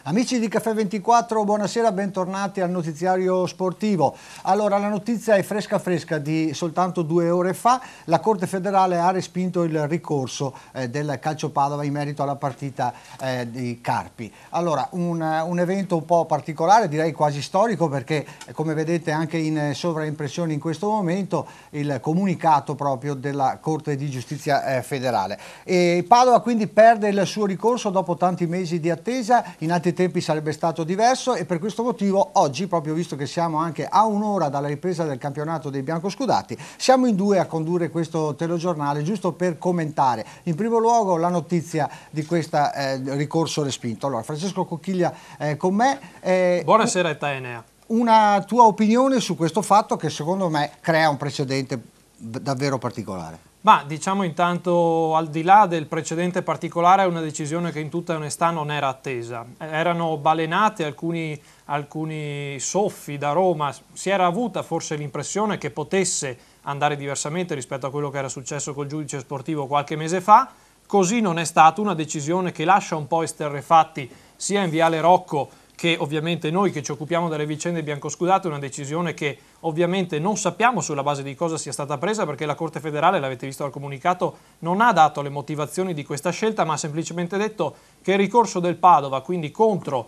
Amici di Caffè 24, buonasera, bentornati al notiziario sportivo. Allora, la notizia è fresca di soltanto 2 ore fa. La Corte federale ha respinto il ricorso del Calcio Padova in merito alla partita di Carpi. Allora, un evento un po' particolare, direi quasi storico, perché come vedete anche in sovraimpressione in questo momento il comunicato proprio della Corte di Giustizia federale. E Padova quindi perde il suo ricorso dopo tanti mesi di attesa. In altri tempi sarebbe stato diverso e per questo motivo oggi, proprio visto che siamo anche a un'ora dalla ripresa del campionato dei biancoscudati, siamo in 2 a condurre questo telegiornale giusto per commentare in primo luogo la notizia di questo ricorso respinto. Allora, Francesco Cocchiglia con me. Buonasera Etaenea. Una tua opinione su questo fatto che secondo me crea un precedente davvero particolare? Ma diciamo intanto, al di là del precedente particolare, è una decisione che in tutta onestà non era attesa. Erano balenate alcuni soffi da Roma, si era avuta forse l'impressione che potesse andare diversamente rispetto a quello che era successo col giudice sportivo qualche mese fa. Così non è stato, una decisione che lascia un po' esterrefatti sia in Viale Rocco che ovviamente noi che ci occupiamo delle vicende biancoscudate, una decisione che ovviamente non sappiamo sulla base di cosa sia stata presa, perché la Corte federale, l'avete visto dal comunicato, non ha dato le motivazioni di questa scelta, ma ha semplicemente detto che il ricorso del Padova, quindi contro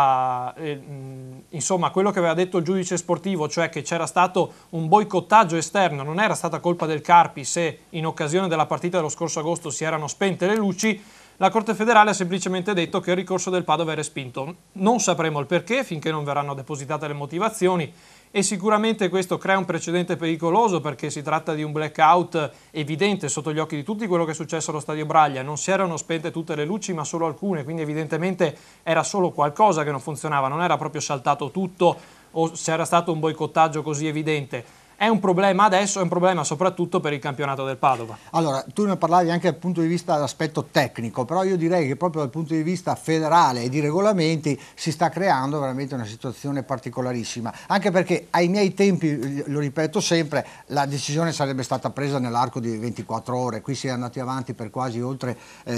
insomma quello che aveva detto il giudice sportivo, cioè che c'era stato un boicottaggio esterno, non era stata colpa del Carpi se in occasione della partita dello scorso agosto si erano spente le luci. La Corte federale ha semplicemente detto che il ricorso del Padova è respinto. Non sapremo il perché finché non verranno depositate le motivazioni e sicuramente questo crea un precedente pericoloso, perché si tratta di un blackout evidente sotto gli occhi di tutti, quello che è successo allo Stadio Braglia. Non si erano spente tutte le luci ma solo alcune, quindi evidentemente era solo qualcosa che non funzionava, non era proprio saltato tutto o c'era stato un boicottaggio così evidente. È un problema adesso, è un problema soprattutto per il campionato del Padova. Allora, tu ne parlavi anche dal punto di vista dell'aspetto tecnico, però io direi che proprio dal punto di vista federale e di regolamenti si sta creando veramente una situazione particolarissima, anche perché ai miei tempi, lo ripeto sempre, la decisione sarebbe stata presa nell'arco di 24 ore, qui si è andati avanti per quasi oltre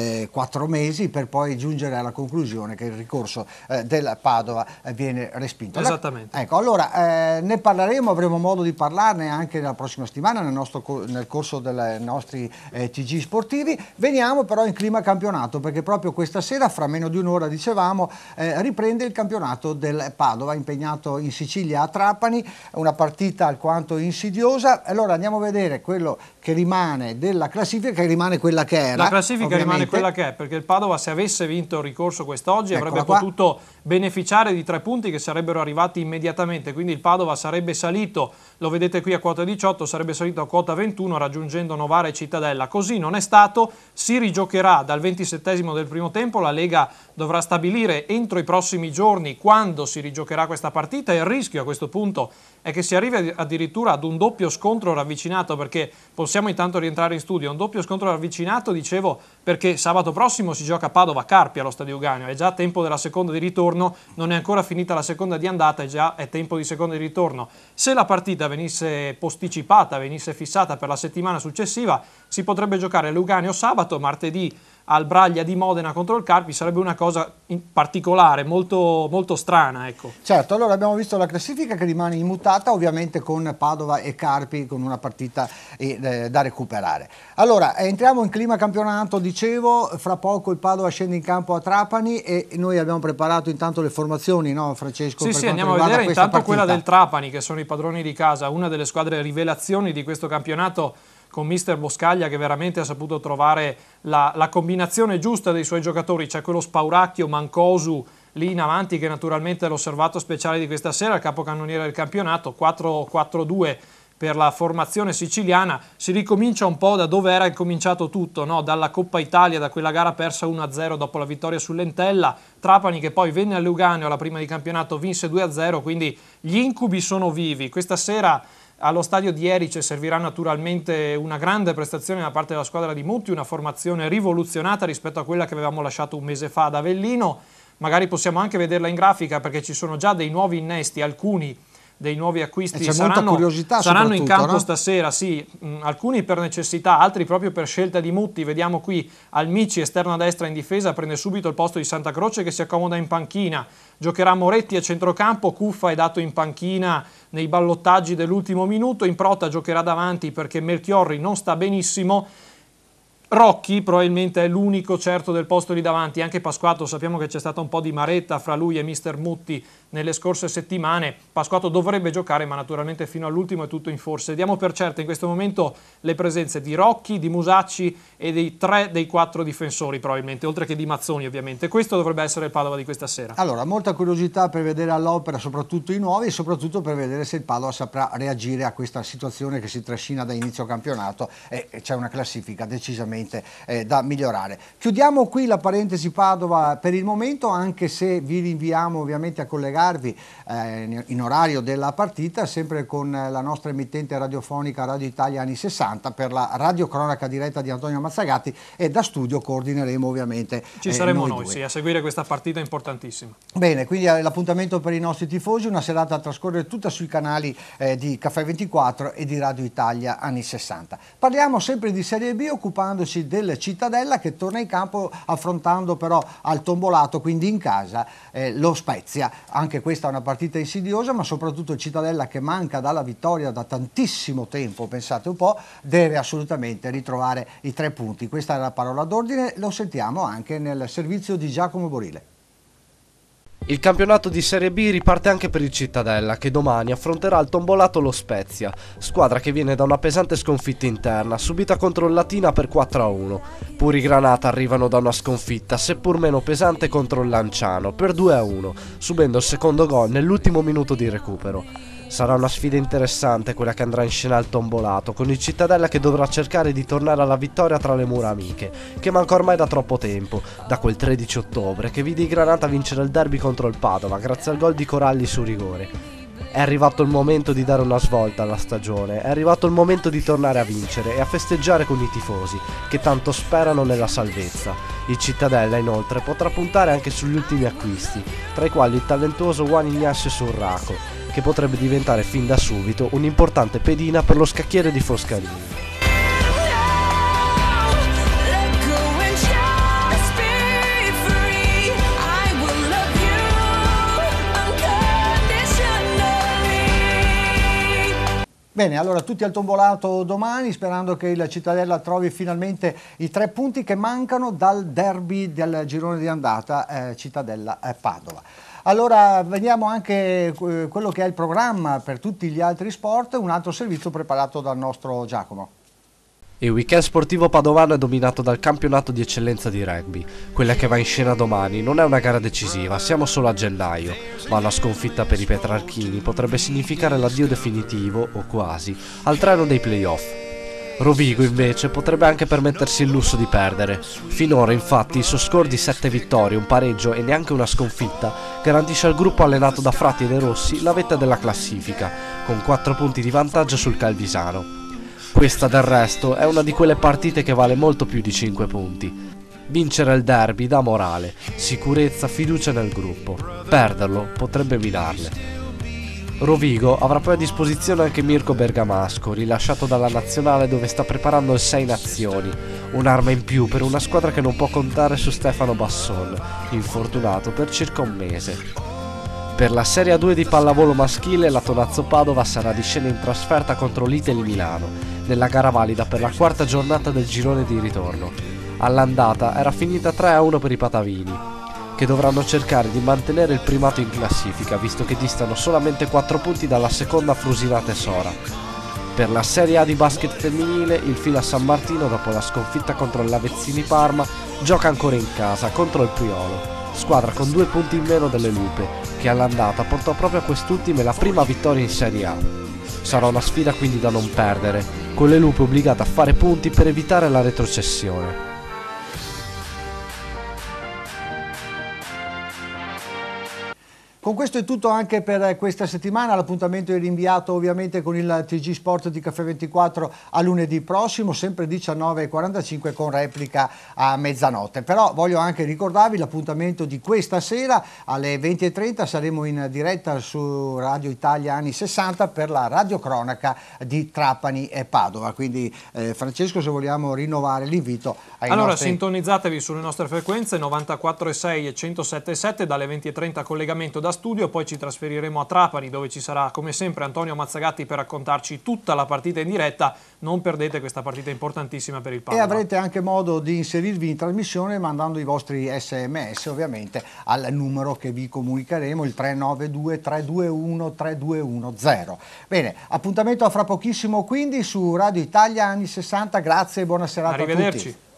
4 mesi per poi giungere alla conclusione che il ricorso del Padova viene respinto. Esattamente. Ecco, allora ne parleremo, avremo modo di parlarne anche la prossima settimana nel corso dei nostri TG sportivi. Veniamo però in clima campionato, perché proprio questa sera, fra meno di un'ora dicevamo, riprende il campionato del Padova, impegnato in Sicilia a Trapani, una partita alquanto insidiosa. Allora andiamo a vedere quello che rimane della classifica, che rimane quella che era. La classifica ovviamente rimane quella che è, perché il Padova, se avesse vinto il ricorso quest'oggi, avrebbe qua. potuto beneficiare di 3 punti che sarebbero arrivati immediatamente, quindi il Padova sarebbe salito, lo vedete qui a quota 18, sarebbe salito a quota 21 raggiungendo Novara e Cittadella. Così non è stato, si rigiocherà dal 27esimo del primo tempo, la Lega dovrà stabilire entro i prossimi giorni quando si rigiocherà questa partita e il rischio a questo punto è che si arrivi addirittura ad un doppio scontro ravvicinato, perché possiamo intanto rientrare in studio, un doppio scontro ravvicinato, dicevo, perché sabato prossimo si gioca Padova-Carpi allo Stadio Euganeo, è già tempo della seconda di ritorno, non è ancora finita la seconda di andata, è tempo di seconda di ritorno. Se la partita venisse posticipata, venisse fissata per la settimana successiva, si potrebbe giocare all'Euganeo sabato, martedì al Braglia di Modena contro il Carpi, sarebbe una cosa particolare, molto, molto strana. Ecco. Certo, allora abbiamo visto la classifica che rimane immutata, ovviamente con Padova e Carpi con una partita da recuperare. Allora, entriamo in clima campionato, dicevo, fra poco il Padova scende in campo a Trapani e noi abbiamo preparato intanto le formazioni, no Francesco? Sì, andiamo a vedere intanto quella del Trapani, che sono i padroni di casa, una delle squadre rivelazioni di questo campionato, con mister Boscaglia che veramente ha saputo trovare la combinazione giusta dei suoi giocatori. C'è quello Spauracchio, Mancosu lì in avanti, che naturalmente è l'osservato speciale di questa sera, il capocannoniere del campionato, 4-4-2 per la formazione siciliana. Si ricomincia un po' da dove era incominciato tutto, no? Dalla Coppa Italia, da quella gara persa 1-0 dopo la vittoria sull'Entella. Trapani che poi venne all'Euganeo alla prima di campionato, vinse 2-0, quindi gli incubi sono vivi. Questa sera allo stadio di Erice servirà naturalmente una grande prestazione da parte della squadra di Mutti, una formazione rivoluzionata rispetto a quella che avevamo lasciato un mese fa ad Avellino. Magari possiamo anche vederla in grafica, perché ci sono già dei nuovi innesti, alcuni dei nuovi acquisti c'è molta curiosità, saranno in campo, no? stasera, sì, alcuni per necessità, altri proprio per scelta di Mutti. Vediamo qui Almici, esterno a destra in difesa, prende subito il posto di Santa Croce che si accomoda in panchina. Giocherà Moretti a centrocampo, Cuffa è dato in panchina nei ballottaggi dell'ultimo minuto, Improta giocherà davanti perché Melchiorri non sta benissimo. Rocchi probabilmente è l'unico certo del posto lì davanti, anche Pasquato, sappiamo che c'è stata un po' di maretta fra lui e mister Mutti nelle scorse settimane. Pasquato dovrebbe giocare, ma naturalmente fino all'ultimo è tutto in forse. Diamo per certe in questo momento le presenze di Rocchi, di Musacci e dei 3 dei 4 difensori probabilmente, oltre che di Mazzoni ovviamente. Questo dovrebbe essere il Padova di questa sera. Allora, molta curiosità per vedere all'opera soprattutto i nuovi e soprattutto per vedere se il Padova saprà reagire a questa situazione che si trascina da inizio campionato e c'è una classifica decisamente da migliorare. Chiudiamo qui la parentesi Padova per il momento, anche se vi rinviamo ovviamente a collegarvi in orario della partita, sempre con la nostra emittente radiofonica Radio Italia anni 60 per la radiocronaca diretta di Antonio Mazzagatti, e da studio coordineremo ovviamente ci saremo noi sì, a seguire questa partita importantissima. Bene, quindi l'appuntamento per i nostri tifosi, una serata a trascorrere tutta sui canali di Caffè 24 e di Radio Italia anni 60. Parliamo sempre di Serie B, occupandoci del Cittadella, che torna in campo affrontando però al Tombolato, quindi in casa, lo Spezia. Anche questa è una partita insidiosa, ma soprattutto il Cittadella, che manca dalla vittoria da tantissimo tempo, pensate un po', deve assolutamente ritrovare i 3 punti. Questa è la parola d'ordine, lo sentiamo anche nel servizio di Giacomo Borile. Il campionato di Serie B riparte anche per il Cittadella, che domani affronterà al Tombolato lo Spezia, squadra che viene da una pesante sconfitta interna, subita contro il Latina per 4-1. Puri Granata arrivano da una sconfitta, seppur meno pesante, contro il Lanciano per 2-1, subendo il secondo gol nell'ultimo minuto di recupero. Sarà una sfida interessante quella che andrà in scena al Tombolato, con il Cittadella che dovrà cercare di tornare alla vittoria tra le mura amiche, che manca ormai da troppo tempo, da quel 13 ottobre che vide i Granata vincere il derby contro il Padova grazie al gol di Coralli su rigore. È arrivato il momento di dare una svolta alla stagione, è arrivato il momento di tornare a vincere e a festeggiare con i tifosi, che tanto sperano nella salvezza. Il Cittadella inoltre potrà puntare anche sugli ultimi acquisti, tra i quali il talentuoso Juan Ignacio Surraco, che potrebbe diventare fin da subito un'importante pedina per lo scacchiere di Foscarini. Bene, allora tutti al Tombolato domani, sperando che il Cittadella trovi finalmente i 3 punti che mancano dal derby del girone di andata Cittadella-Padova. Allora vediamo anche quello che è il programma per tutti gli altri sport, un altro servizio preparato dal nostro Giacomo. Il weekend sportivo padovano è dominato dal campionato di eccellenza di rugby. Quella che va in scena domani non è una gara decisiva, siamo solo a gennaio, ma una sconfitta per i petrarchini potrebbe significare l'addio definitivo, o quasi, al treno dei playoff. Rovigo invece potrebbe anche permettersi il lusso di perdere. Finora infatti il suo score di 7 vittorie, un pareggio e neanche una sconfitta garantisce al gruppo allenato da Frati e De Rossi la vetta della classifica, con 4 punti di vantaggio sul Calvisano. Questa del resto è una di quelle partite che vale molto più di 5 punti. Vincere il derby dà morale, sicurezza, fiducia nel gruppo. Perderlo potrebbe minarle. Rovigo avrà poi a disposizione anche Mirko Bergamasco, rilasciato dalla nazionale dove sta preparando il 6 Nazioni, un'arma in più per una squadra che non può contare su Stefano Basson, infortunato per circa un mese. Per la Serie A2 di pallavolo maschile la Tonazzo Padova sarà di scena in trasferta contro l'Itali Milano, nella gara valida per la 4ª giornata del girone di ritorno. All'andata era finita 3-1 per i patavini, che dovranno cercare di mantenere il primato in classifica, visto che distano solamente 4 punti dalla seconda Frusina Tesora. Per la Serie A di basket femminile, il Fila San Martino, dopo la sconfitta contro l'Avezzini Parma, gioca ancora in casa contro il Priolo, squadra con 2 punti in meno delle Lupe, che all'andata portò proprio a quest'ultime la prima vittoria in Serie A. Sarà una sfida quindi da non perdere, con le Lupe obbligate a fare punti per evitare la retrocessione. Con questo è tutto anche per questa settimana. L'appuntamento è rinviato ovviamente con il TG Sport di Caffè 24 a lunedì prossimo, sempre 19:45 con replica a mezzanotte. Però voglio anche ricordarvi l'appuntamento di questa sera alle 20:30, saremo in diretta su Radio Italia anni 60 per la radiocronaca di Trapani e Padova. Quindi Francesco, se vogliamo rinnovare l'invito ai nostri... Sintonizzatevi sulle nostre frequenze 94,6 e 107,7 dalle 20:30 collegamento da studio, poi ci trasferiremo a Trapani dove ci sarà come sempre Antonio Mazzagatti per raccontarci tutta la partita in diretta. Non perdete questa partita importantissima per il Padova. E avrete anche modo di inserirvi in trasmissione mandando i vostri SMS ovviamente al numero che vi comunicheremo, il 392 321 3210. Bene, appuntamento a fra pochissimo quindi su Radio Italia anni 60. Grazie e buona serata a tutti. Arrivederci.